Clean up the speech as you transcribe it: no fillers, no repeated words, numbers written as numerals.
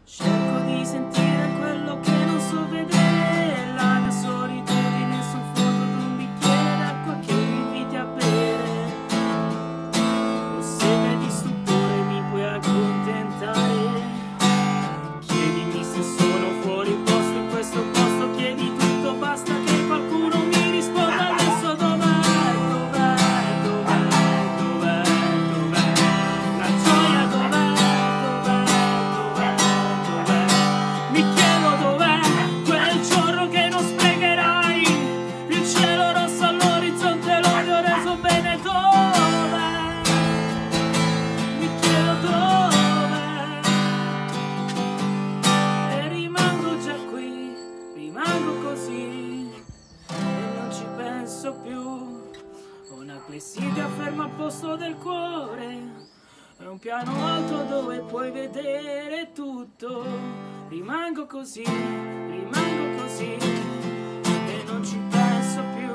Cerco di sentire quello che non so vedere, la mia solitudine sul fondo d'un bicchiere d'acqua che mi inviti a bere. Ho sete di stupore, mi puoi accontentare. Chiedimi se sono fuori posto in questo posto, chiedi tutto, basta che qualcuno mi risponda adesso. Dov'è, dov'è, dov'è, dov'è, dov'è? La gioia dov'è, dov'è, dov'è, dov'è? Mi chiedo dov'è quel giorno che non sprecherai, il cielo rosso all'orizzonte l'odio reso bene dov'è? Mi chiedo dov'è? E rimango già qui, rimango così e non ci penso più. Ho una clessidra ferma al posto del cuore, è un piano alto dove puoi vedere tutto. Rimango così e non ci penso più.